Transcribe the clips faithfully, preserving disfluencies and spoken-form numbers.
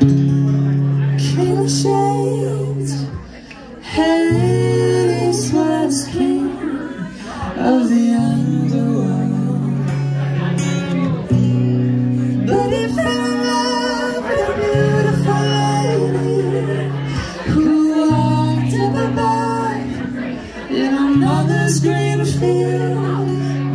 King shades, Hades was king of the underworld, but he fell in love with a beautiful lady who walked up above in a mother's green field.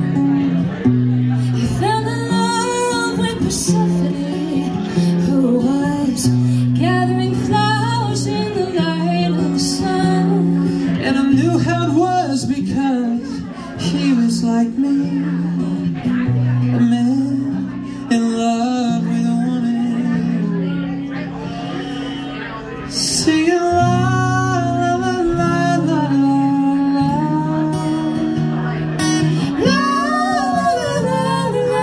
He fell in love with Persephone, who was gathering flowers in the light of the sun. And I knew how it was because he was like me, a man in love with a woman, singing la la la la la la la la la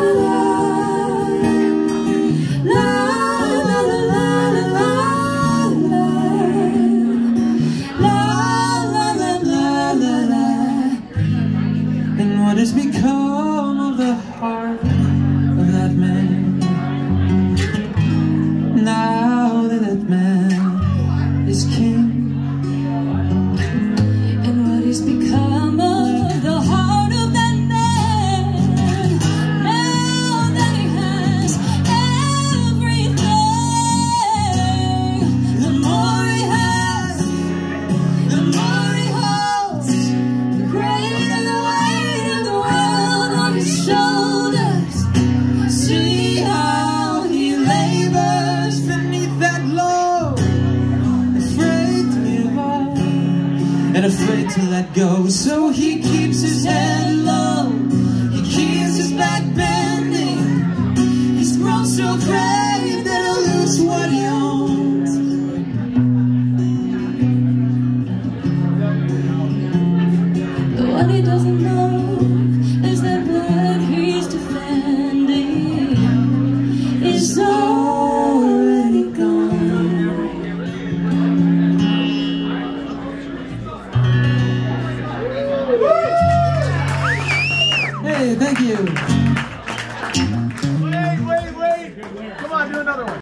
la. And what has become of the heart of that man, now that that man is king? And what has become of the heart of that man, now that he has everything? The more he has, the more he holds, the greater the weight of the world on his shoulders. See how he labors beneath that load, afraid to give up and afraid to let go. So he keeps his head low, he keeps his back bending. He's grown so brave that he'll lose what he owns. But what he doesn't know is that blood he's defending is already gone. Hey, thank you. Wait, wait, wait. Come on, do another one.